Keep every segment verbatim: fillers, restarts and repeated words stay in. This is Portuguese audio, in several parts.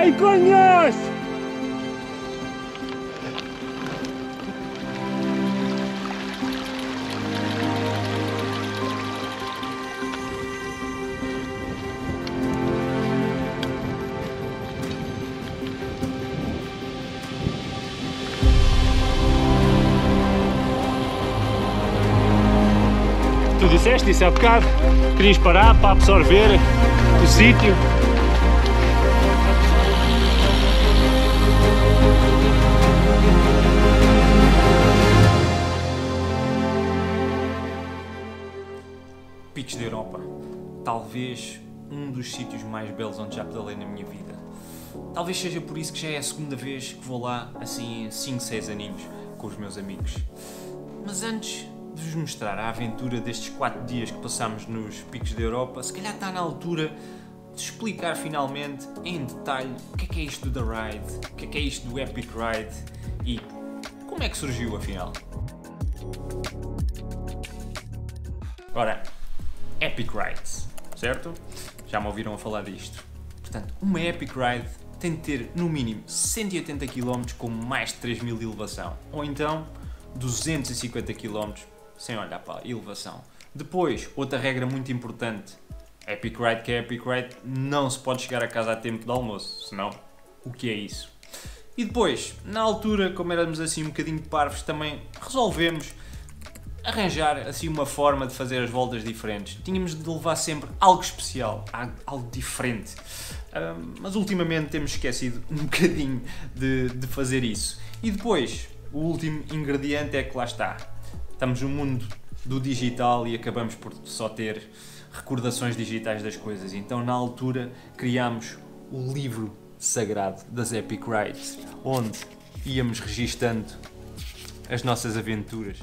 ¡Ay, coños! Tu disseste isso há bocado, querias parar para absorver o sítio. Picos da Europa, talvez um dos sítios mais belos onde já pedalei na minha vida. Talvez seja por isso que já é a segunda vez que vou lá, assim, em cinco, seis aninhos, com os meus amigos. Mas antes de vos mostrar a aventura destes quatro dias que passámos nos Picos da Europa, se calhar está na altura de explicar finalmente, em detalhe, o que é que é isto do The Ride, o que é que é isto do Epic Ride e como é que surgiu afinal. Ora, Epic Rides, certo? Já me ouviram a falar disto. Portanto, uma Epic Ride tem de ter no mínimo cento e oitenta quilómetros com mais de três mil de elevação, ou então duzentos e cinquenta quilómetros sem olhar para a elevação. Depois, outra regra muito importante, Epic Ride que é Epic Ride, não se pode chegar a casa a tempo de almoço, senão, o que é isso? E depois, na altura, como éramos assim um bocadinho parvos, também resolvemos arranjar assim uma forma de fazer as voltas diferentes. Tínhamos de levar sempre algo especial, algo diferente. Um, mas ultimamente temos esquecido um bocadinho de, de fazer isso. E depois, o último ingrediente é que lá está. Estamos no mundo do digital e acabamos por só ter recordações digitais das coisas. Então, na altura, criámos o livro sagrado das Epic Rides, onde íamos registando as nossas aventuras.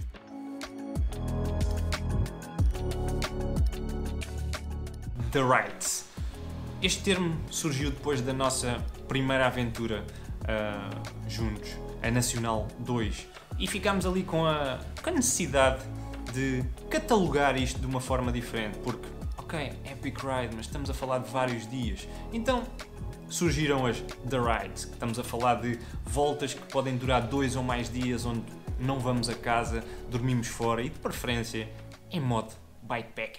The Rides. Este termo surgiu depois da nossa primeira aventura uh, juntos, a Nacional dois, e ficámos ali com a, com a necessidade de catalogar isto de uma forma diferente, porque, ok, Epic Ride, mas estamos a falar de vários dias, então surgiram as The Rides, que estamos a falar de voltas que podem durar dois ou mais dias, onde não vamos a casa, dormimos fora e, de preferência, em modo bikepacking.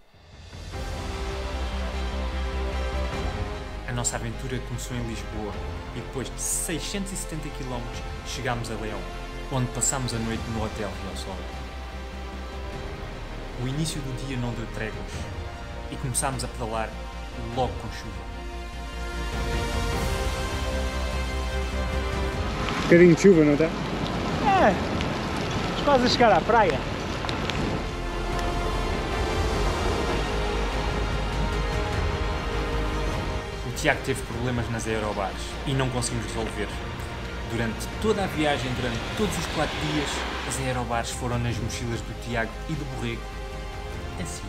A nossa aventura começou em Lisboa e depois de seiscentos e setenta quilómetros chegámos a Leão, onde passámos a noite no Hotel Rio Sol. O início do dia não deu tréguas e começámos a pedalar logo com chuva. Um bocadinho de chuva, não está? É, estamos quase a chegar à praia. O Tiago teve problemas nas aerobares e não conseguimos resolver. Durante toda a viagem, durante todos os quatro dias, as aerobares foram nas mochilas do Tiago e do Borrego. Assim.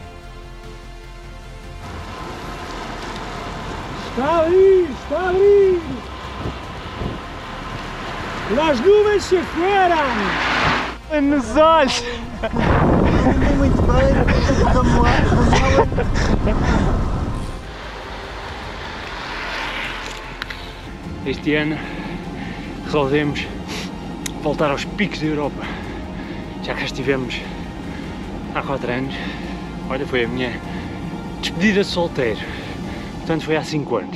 Está ali, está ali! Las nuvens se fueram! Nos olhos! Muito bem, vamos lá, vamos lá. Este ano resolvemos voltar aos Picos da Europa. Já cá estivemos há quatro anos. Olha, foi a minha despedida de solteiro. Portanto, foi há cinco anos.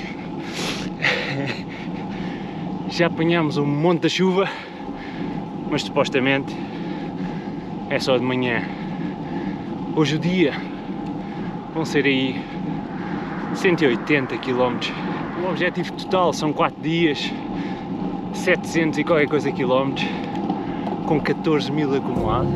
Já apanhámos um monte de chuva, mas supostamente é só de manhã. Hoje o dia vão ser aí cento e oitenta quilómetros. O objetivo total são quatro dias, setecentos e qualquer coisa quilómetros, com catorze mil acumulado.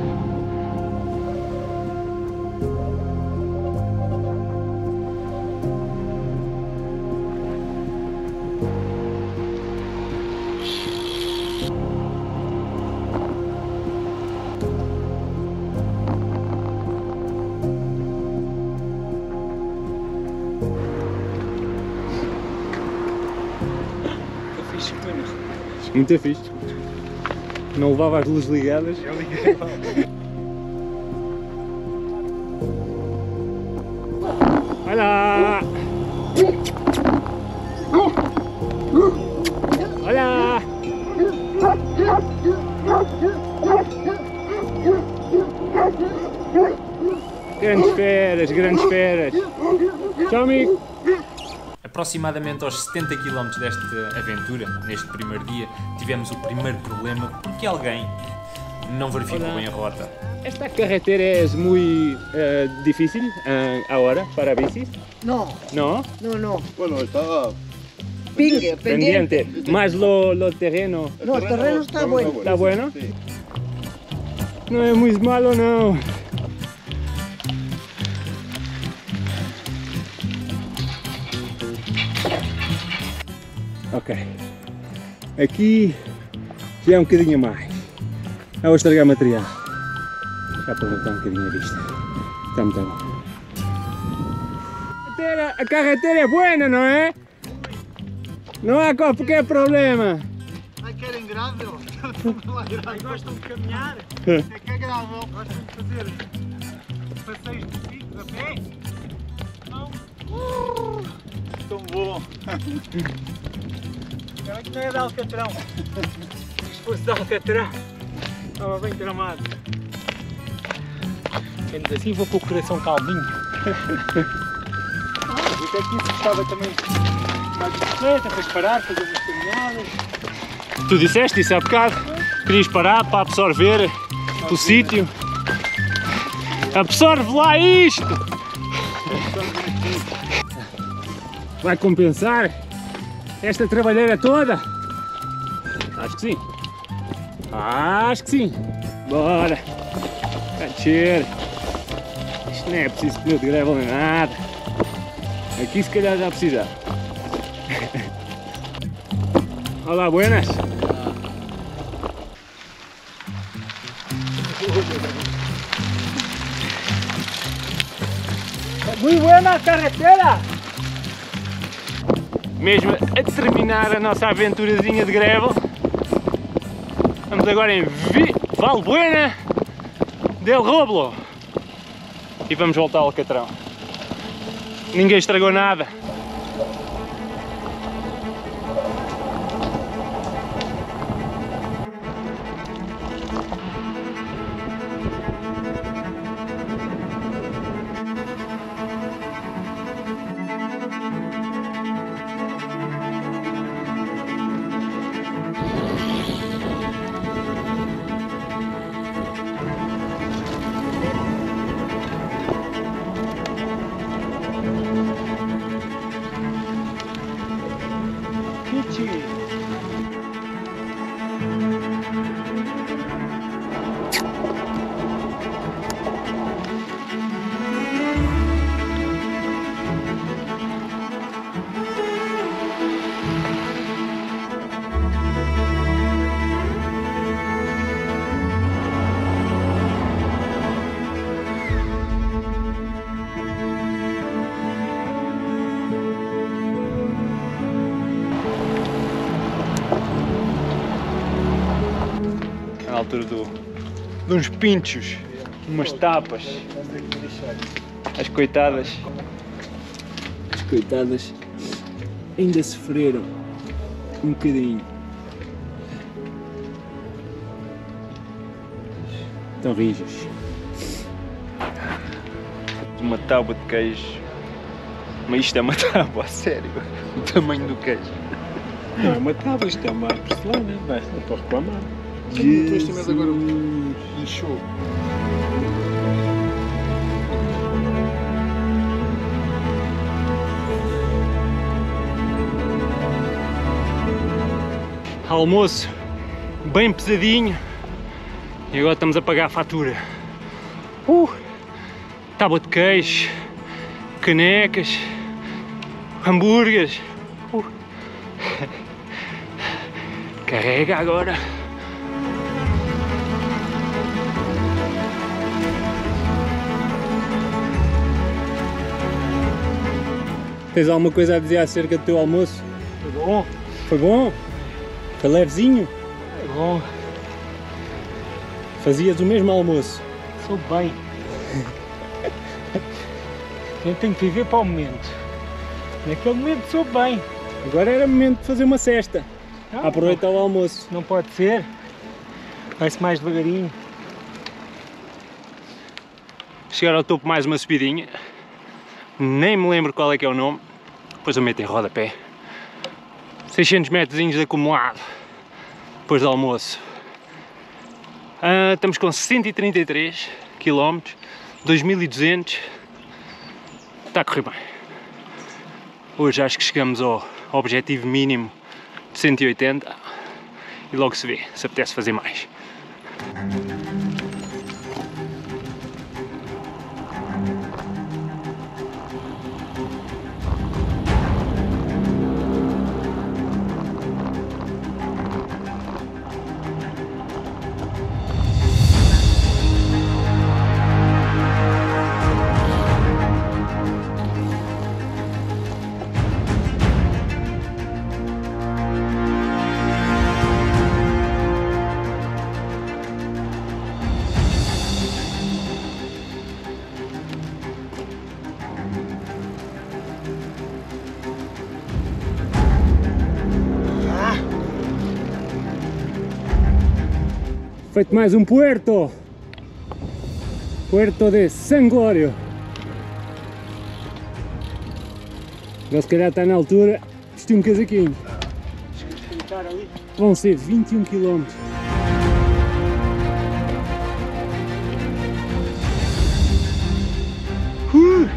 Muito fixe. Não levava as luzes ligadas. Eu liguei. Olha! Grandes feras, grandes feras. Tchau, amigo. Aproximadamente aos setenta quilómetros desta aventura, neste primeiro dia, tivemos o primeiro problema porque alguém não verificou Olá. bem a rota. Esta carretera é muito uh, difícil uh, ahora para bicis? No, ¿No? no, no. Bueno, está... Pingue, pendiente. Pendiente. Más lo, lo terreno. No, el terreno está bueno. ¿Está bueno? Sí. No es muy malo, no. Ok. Aqui já é um bocadinho mais. Eu vou estragar material. Já para voltar um bocadinho a vista. Está muito bom. A carretera é boa, não é? Não há qualquer problema. Ai, querem grável? Gostam de caminhar? É que é grável. Gostam de fazer passeios de bicicleta a pé? Não? Uh, tão bom! É que não é de Alcatrão. Se fosse de Alcatrão, estava bem tramado. Sendo assim, vou com o coração calminho. Ah, eu aqui se gostava também mais de bicicleta, para parar, fazer umas caminhadas. Tu disseste isso há bocado? Querias parar para absorver o sítio? Absorve lá isto! Vai compensar esta trabalheira toda? Acho que sim. Acho que sim. Bora! A descer. Isto não é preciso pneu de gravel nem nada. Aqui se calhar já precisa. Olá, buenas. Muito boa a carretera! Mesmo a terminar a nossa aventurazinha de gravel, vamos agora em Vi Valbuena del Roblo e vamos voltar ao Alcatrão. Ninguém estragou nada. Na altura do, de uns pinchos, umas tapas. As coitadas, as coitadas ainda sofreram um bocadinho. Estão rijas. Uma tábua de queijo. Mas isto é uma tábua, a sério. O tamanho do queijo. Não é uma tábua, isto é uma porcelana, vai, não estou a reclamar. Jesus. Agora inchou. Almoço bem pesadinho e agora estamos a pagar a fatura. Uh, tábua de queijo, canecas, hambúrgueres. Uh. Carrega agora. Tens alguma coisa a dizer acerca do teu almoço? Foi bom, Foi bom? Foi levezinho? foi bom, Fazias o mesmo almoço? sou bem. Eu tenho que viver para o momento. Naquele momento sou bem. Agora era momento de fazer uma cesta. Não, Aproveitar o almoço. Não pode ser. Vai-se mais devagarinho. Chegar ao topo, mais uma subidinha. Nem me lembro qual é que é o nome. Depois eu meto em rodapé. seiscentos metros de acumulado. Depois do almoço. Uh, estamos com cento e trinta e três quilómetros. dois mil e duzentos. Está a correr bem. Hoje acho que chegamos ao objetivo mínimo de cento e oitenta. E logo se vê se apetece fazer mais. Feito mais um puerto, puerto de San Glório. Agora se calhar está na altura de vestir um casaquinho. Vão ser vinte e um quilómetros. Uh!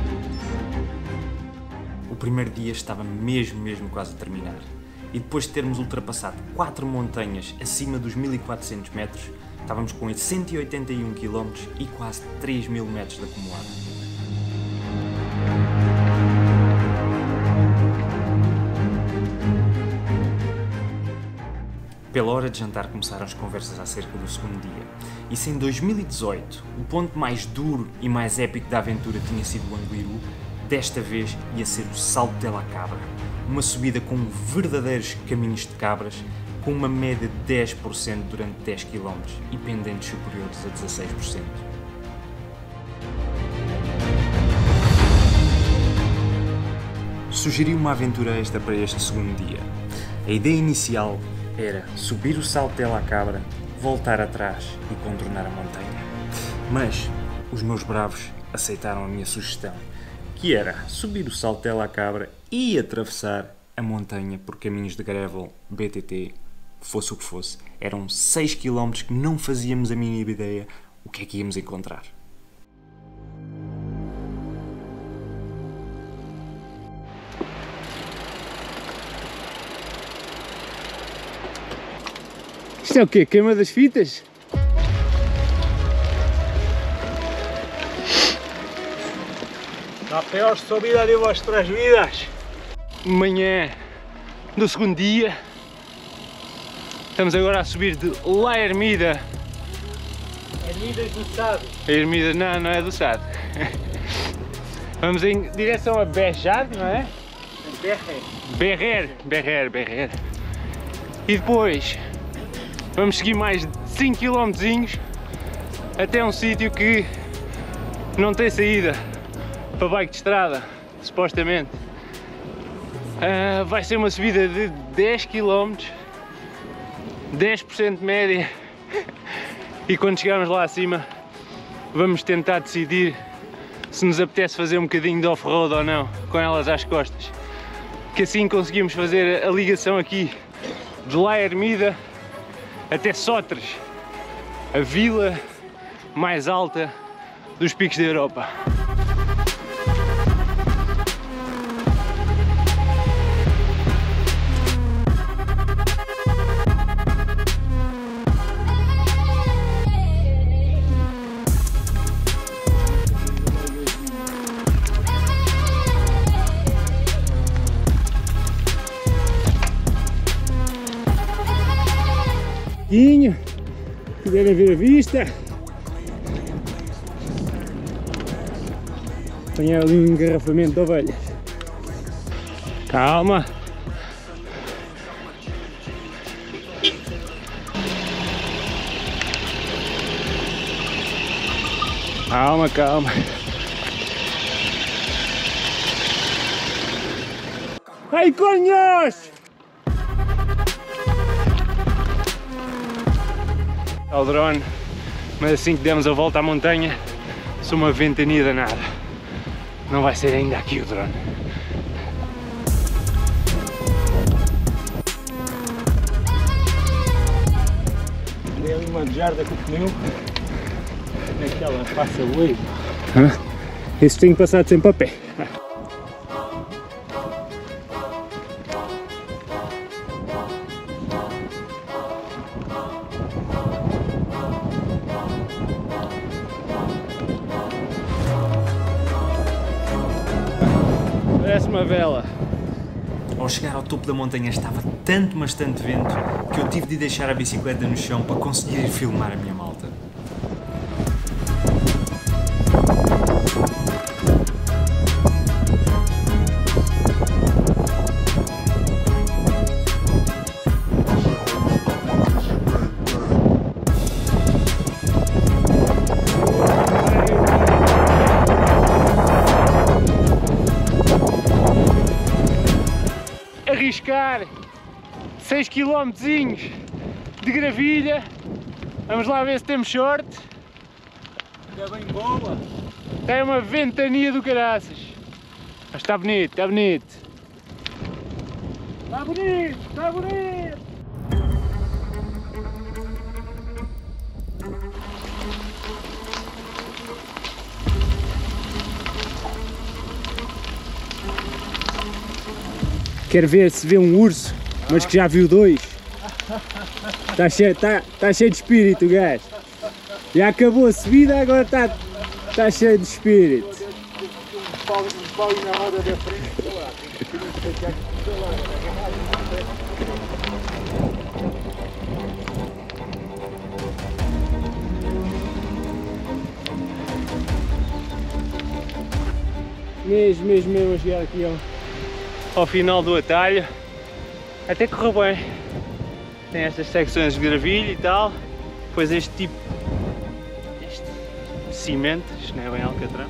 O primeiro dia estava mesmo, mesmo quase a terminar. E depois de termos ultrapassado quatro montanhas acima dos mil e quatrocentos metros, estávamos com cento e oitenta e um quilómetros e quase três mil metros de acumulado. Pela hora de jantar começaram as conversas acerca do segundo dia. E se em dois mil e dezoito o ponto mais duro e mais épico da aventura tinha sido o Anguiru, desta vez ia ser o Salto de la Cabra. Uma subida com verdadeiros caminhos de cabras, com uma média de dez por cento durante dez quilómetros e pendentes superiores a dezasseis por cento. Sugeri uma aventura extra para este segundo dia. A ideia inicial era subir o Salto de la Cabra, voltar atrás e contornar a montanha. Mas os meus bravos aceitaram a minha sugestão, que era subir o Salto de la Cabra e atravessar a montanha por caminhos de gravel, B T T, fosse o que fosse. Eram seis quilómetros que não fazíamos a mínima ideia o que é que íamos encontrar. Isto é o quê? Queima das fitas? La peor subida de vuestras vidas. Manhã do segundo dia. Estamos agora a subir de La Ermida. Ermidas do Sado. A Ermida não, não é do Sado. Vamos em direção a Bejar, não é? Berrer. Berrer, Berrer, Berrer. E depois vamos seguir mais de cinco quilómetros até um sítio que não tem saída para bike de estrada, supostamente. Uh, vai ser uma subida de dez quilómetros, dez por cento de média, e quando chegarmos lá acima vamos tentar decidir se nos apetece fazer um bocadinho de off-road ou não, com elas às costas, que assim conseguimos fazer a ligação aqui de La Ermida até Sotres, a vila mais alta dos picos da Europa. Quiserem ver a vista, apanhar ali um engarrafamento de ovelhas. Calma. Calma, calma. Ai, conhos! ao drone, mas assim que demos a volta à montanha, sou uma ventania danada. Não vai ser ainda aqui o drone. Dei ali uma jarda com o pneu, naquela passa wave. Esses tenho passado sempre a pé. Parece uma vela. Ao chegar ao topo da montanha estava tanto, mas tanto vento que eu tive de deixar a bicicleta no chão para conseguir filmar a minha malta. Arriscar seis quilómetros de gravilha. Vamos lá ver se temos sorte. Está bem boa. Tem uma ventania do caraças. Mas está bonito, está bonito. Está bonito, está bonito. Quero ver se vê um urso, mas que já viu dois. Está cheio, tá, tá cheio de espírito o gajo. Já acabou a subida, agora está tá cheio de espírito. Um pau, um pau na roda da frente. Mesmo, mesmo, mesmo a chegar aqui ao, ao final do atalho. Até correu bem. Tem estas secções de gravilha e tal. Depois este tipo, este cimento, isto não é bem alcatrão.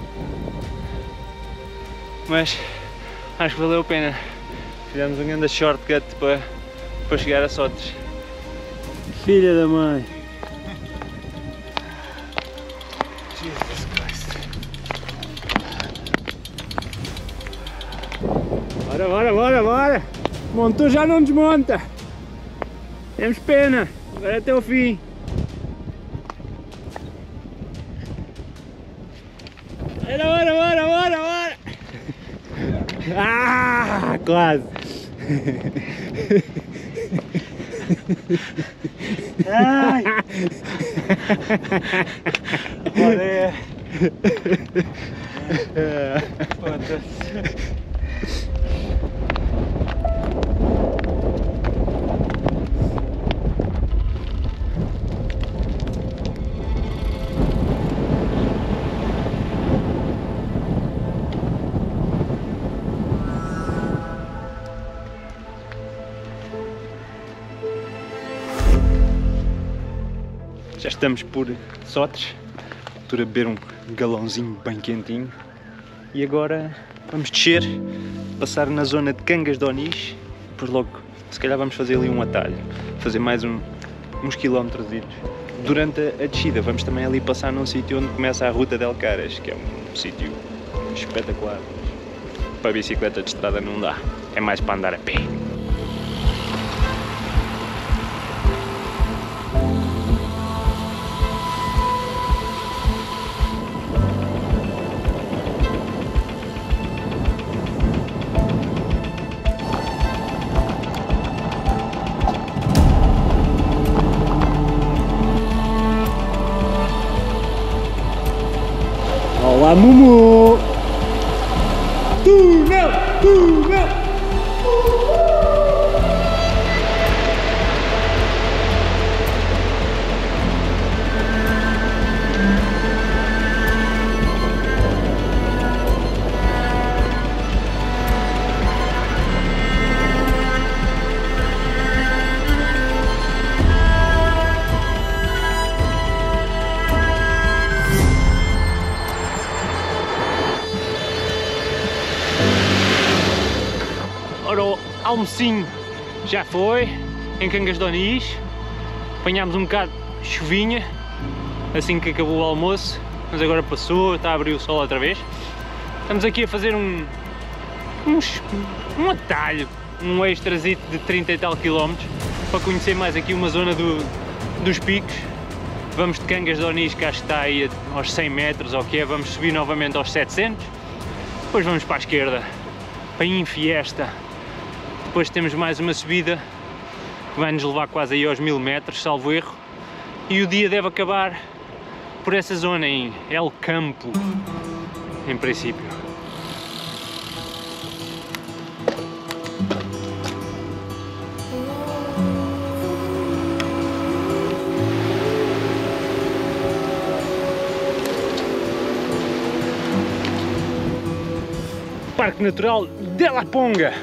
Mas acho que valeu a pena. Fizemos um grande shortcut para, para chegar a Sotres. Filha da mãe! Jesus Christ! Bora, bora, bora, bora! Montou, já não desmonta! Temos pena! Agora até o fim! Bora, bora, bora, bora, bora! Ah, quase! Ai! Olha! Foda-se! Já estamos por Sotres, altura de beber um galãozinho bem quentinho e agora vamos descer, passar na zona de Cangas de Onís, depois logo se calhar vamos fazer ali um atalho, fazer mais um, uns quilómetros. Durante a, a descida vamos também ali passar num sítio onde começa a Ruta del Caras, que é um sítio espetacular, mas para a bicicleta de estrada não dá, é mais para andar a pé. Olá, Mumu! Túnel! Túnel! Ora, o almocinho já foi, em Cangas de Onís, apanhámos um bocado chuvinha assim que acabou o almoço, mas agora passou, está a abrir o sol outra vez. Estamos aqui a fazer um, um, um atalho, um extrazito de trinta e tal quilómetros para conhecer mais aqui uma zona do, dos picos. Vamos de Cangas de Onís, que acho que está aí aos cem metros, ou o que é, vamos subir novamente aos setecentos, depois vamos para a esquerda, para Infiesta, depois temos mais uma subida que vai nos levar quase aí aos mil metros, salvo erro, e o dia deve acabar por essa zona em El Campo, em princípio. Parque Natural de La Ponga,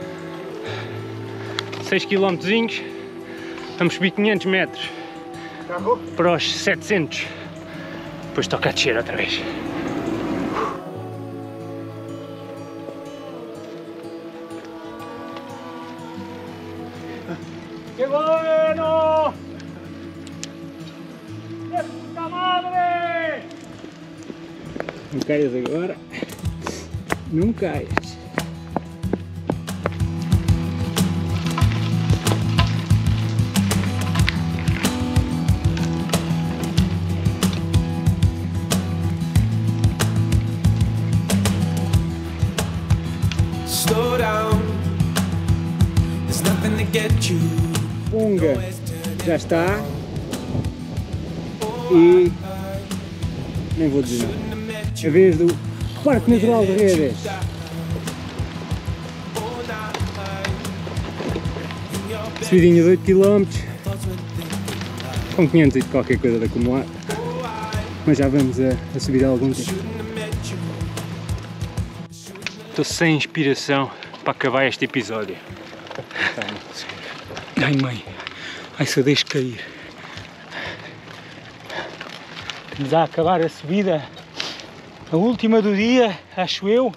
seis quilómetros, vamos subir quinhentos metros para os setecentos, depois toca a descer outra vez. ¡Qué bueno! ¡Qué puta madre! Não caias agora. Não caias. Slow down. There's nothing to get you. Ponga já está e nem vou dizer nada. A vez do Parque Natural de Redes. Subidinha de oito quilómetros, com quinhentos e qualquer coisa de acumular, mas já vamos a, a subir há algum tempo. Estou sem inspiração para acabar este episódio. Ai mãe, ai se eu deixo cair. Estamos a acabar a subida. A última do dia, acho eu.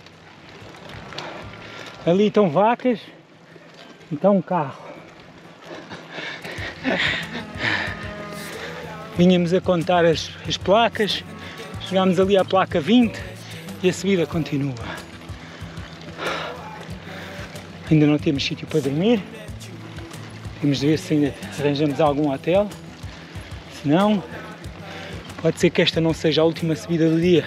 Ali estão vacas e está um carro. Vínhamos a contar as, as placas, chegámos ali à placa vinte e a subida continua. Ainda não temos sítio para dormir. Temos de ver se ainda arranjamos algum hotel. Se não, pode ser que esta não seja a última subida do dia.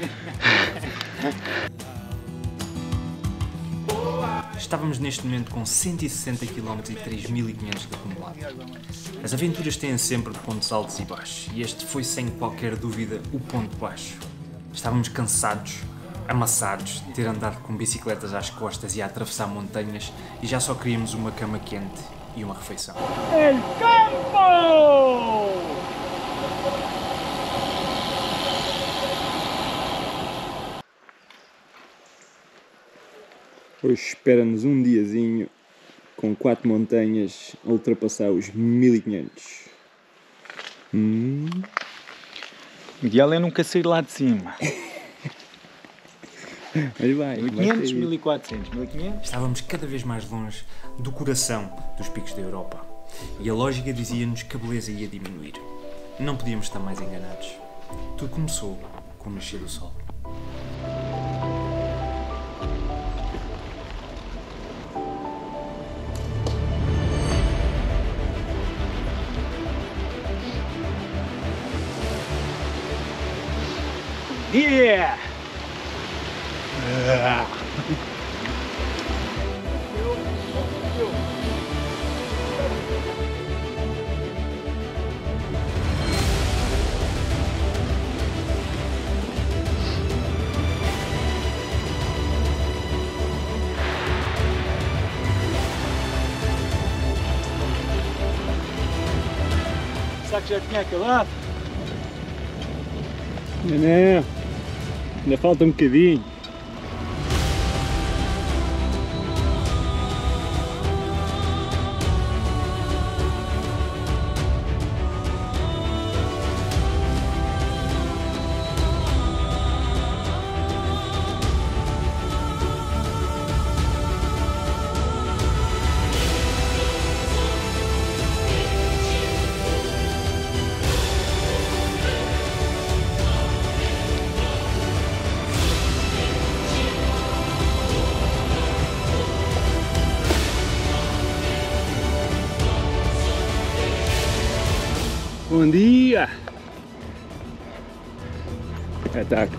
Estávamos neste momento com cento e sessenta quilómetros e três mil e quinhentos de acumulado. As aventuras têm sempre pontos altos e baixos, e este foi sem qualquer dúvida o ponto baixo. Estávamos cansados, amassados de ter andado com bicicletas às costas e a atravessar montanhas, e já só queríamos uma cama quente e uma refeição. El Campo! Hoje espera-nos um diazinho com quatro montanhas a ultrapassar os mil e quinhentos. Hum. O ideal é nunca sair lá de cima. Mas vai, mil e quinhentos, mil e quatrocentos, mil e quinhentos. Estávamos cada vez mais longe do coração dos picos da Europa. E a lógica dizia-nos que a beleza ia diminuir. Não podíamos estar mais enganados. Tudo começou com o nascer do sol. Yeah! Será que já tinha acabado? Não, não, ainda falta um bocadinho. Bom dia! Espetáculo!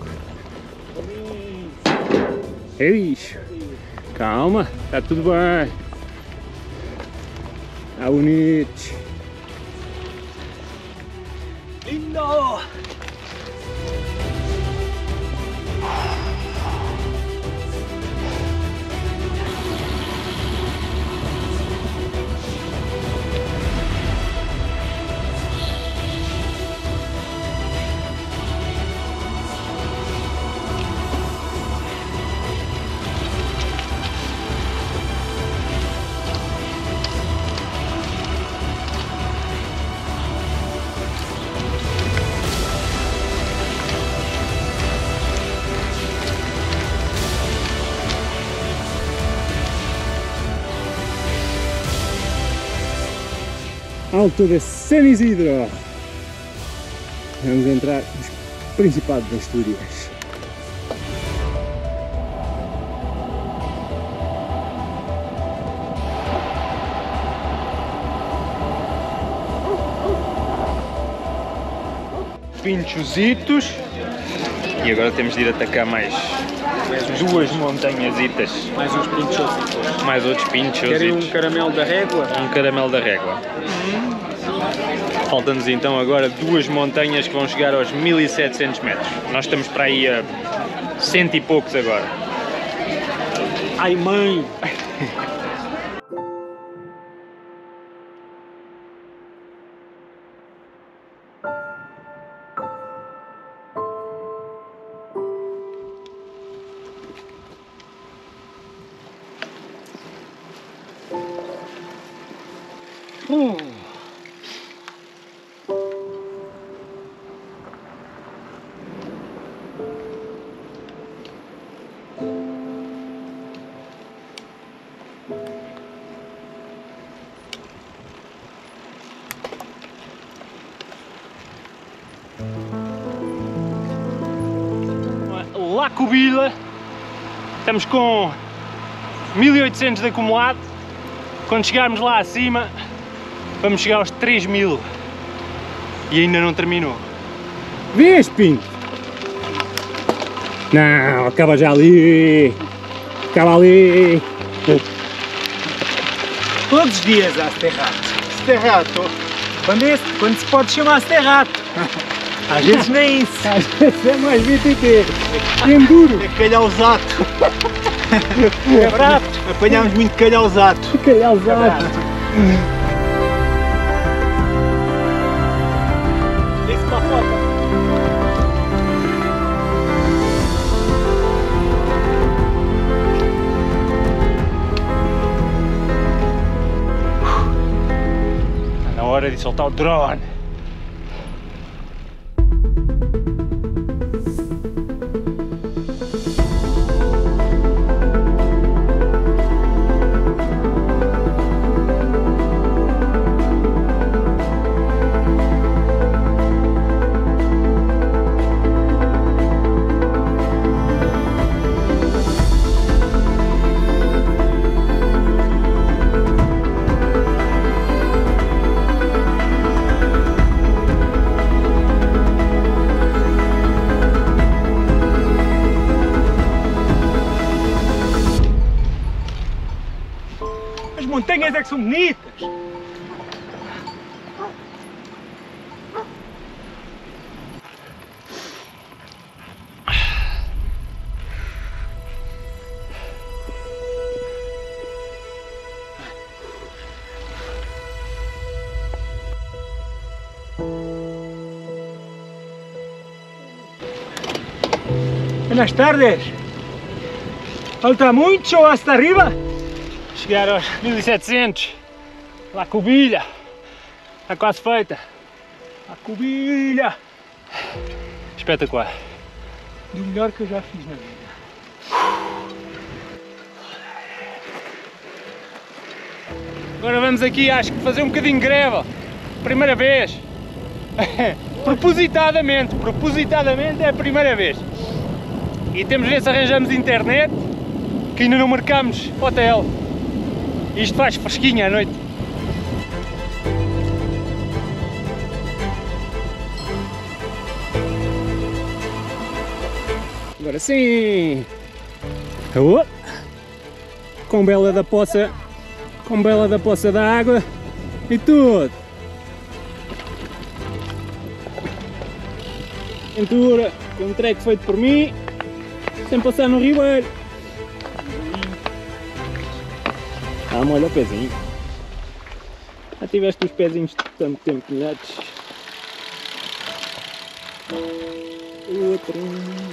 É bicho! Calma, está tudo bem! Está bonito! Lindo! Alto de San Isidro. Vamos entrar nos Principados de Astúrias. Pinchositos. E agora temos de ir atacar mais, mais duas montanhasitas. Mais uns pinchos. Mais outros pinchositos. Querem um caramelo da régua? Um caramelo da régua. Faltam-nos então agora duas montanhas que vão chegar aos mil e setecentos metros. Nós estamos para aí a cento e poucos agora. Ai mãe! Uh. La Cubila, estamos com mil e oitocentos de acumulado. Quando chegarmos lá acima vamos chegar aos três mil e ainda não terminou. Vês, Pinto? Não, acaba já ali, acaba ali. Todos os dias há Sterrato. Sterrato. Quando, é, quando se pode chamar Sterrato. Às vezes nem isso. Às vezes é mais V T T. Enduro. É calhauzato. É barato. Apanhámos muito calhauzato. Calhauzato. Isso para a foto. Está na hora de soltar o drone. As montanhas é que são bonitas. Buenas tardes. Falta mucho hasta arriba? Chegar aos mil e setecentos. La Cubila. Está quase feita. A Cubila. Espetacular. Do melhor que eu já fiz na vida. Agora vamos aqui, acho que fazer um bocadinho de greve. Primeira vez. Propositadamente, propositadamente é a primeira vez. E temos de ver se arranjamos internet, que ainda não marcamos hotel. Isto faz fresquinho à noite. Agora sim! Oh. Com bela da poça, com bela da poça da água e tudo! Aventura com um treco feito por mim, sem passar no ribeiro. Ah, molha o pezinho. Já tiveste os pezinhos de tanto tempo molhados. Outro.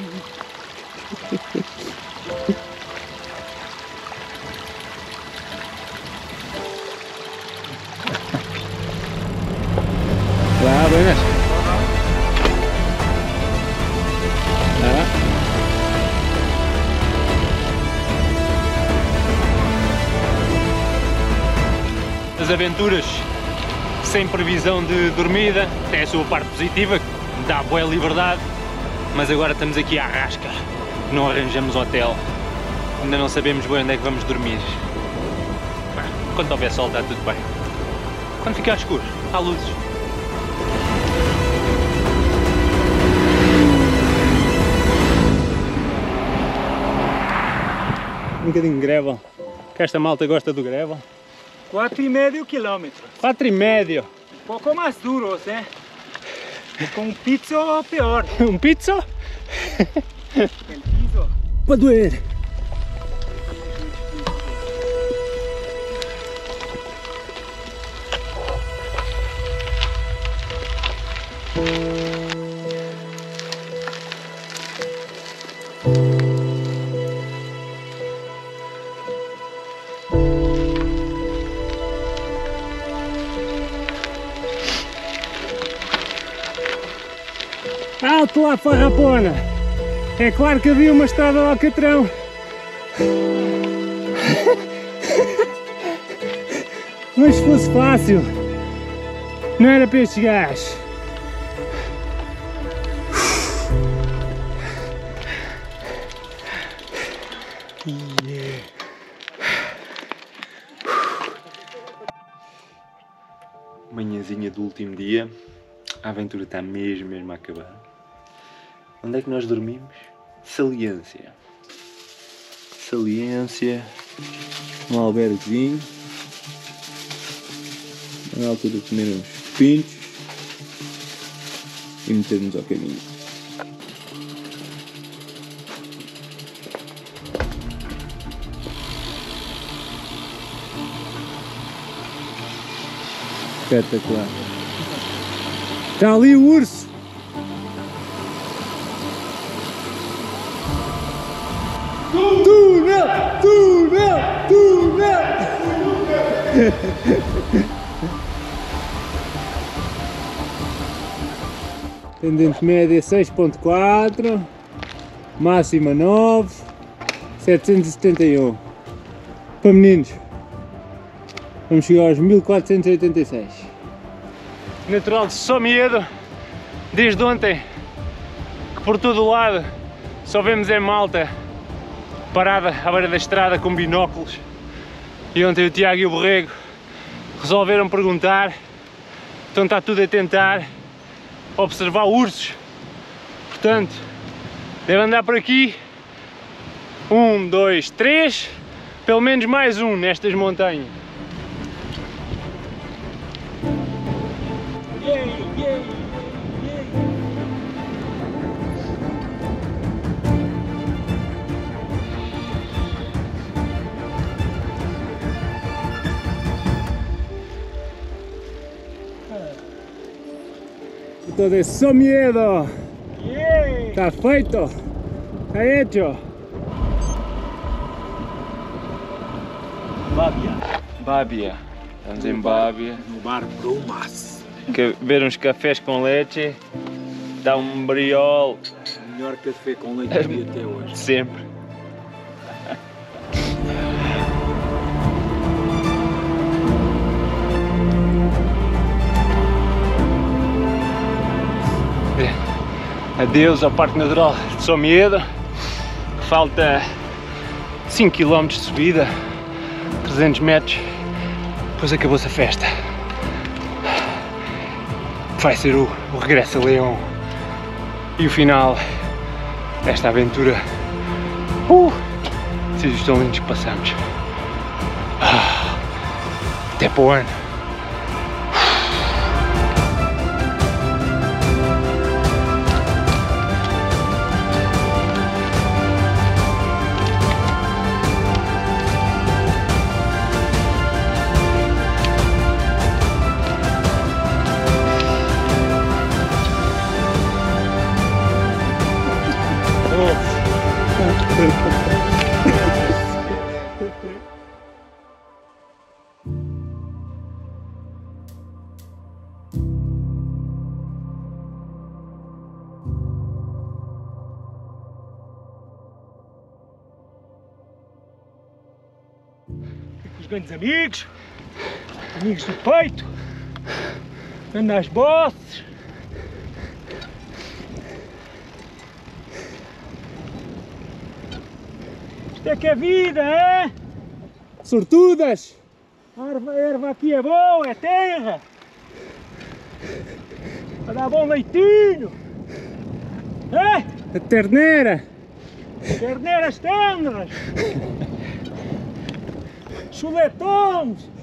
Lá, buenas. Ah. As aventuras sem previsão de dormida tem a sua parte positiva, que dá boa liberdade, mas agora estamos aqui à rasca, não arranjamos hotel, ainda não sabemos bem onde é que vamos dormir. Quando houver sol está tudo bem, quando ficar escuro, há luzes. Um bocadinho de gravel, que esta malta gosta do gravel. quatro e medio kilómetros. quatro e medio. Un poco más duros, ¿eh? Con un pizzo peor. Um pizza? El piso. Para doer. Alto lá, farrapona! É claro que havia uma estrada ao Alcatrão. Mas se fosse fácil, não era para estes gajos. Yeah. Manhãzinha do último dia, a aventura está mesmo, mesmo a acabar. Onde é que nós dormimos? Saliência. Saliência. Um alberguezinho. Na altura de comer uns pintos e meter-nos ao caminho. Espetacular. Está ali o urso. Túnel! Túnel! Túnel! Tendente média seis ponto quatro, máxima nove, setecentos e setenta e um. Para meninos, vamos chegar aos mil quatrocentos e oitenta e seis. Natural de Somiedo, desde ontem, que por todo o lado só vemos é malta parada à beira da estrada com binóculos, e ontem o Tiago e o Borrego resolveram perguntar, então está tudo a tentar observar ursos, portanto deve andar por aqui um, dois, três, pelo menos mais um nestas montanhas. Yeah, yeah. Todo de Somiedo. Yeah. Está feito. Está hecho. Bábia. Bábia. Estamos em Bábia. No bar Brumas. Que ver uns cafés com leite. Dá um briol. O melhor café com leite que vi até hoje. Sempre. Adeus ao Parque Natural de Somiedo. Falta cinco quilómetros de subida, trezentos metros, depois acabou-se a festa. Vai ser o, o regresso a Leão e o final esta aventura. Uh, sítios tão lindos que passamos. Ah, até para o ano. Os grandes amigos, amigos do peito, ando nas bosses. Isto é que é vida, é? Sortudas! A erva, a erva aqui é boa, é terra. Vai dar bom leitinho. É? A terneira! Terneiras tendras. Chuletões.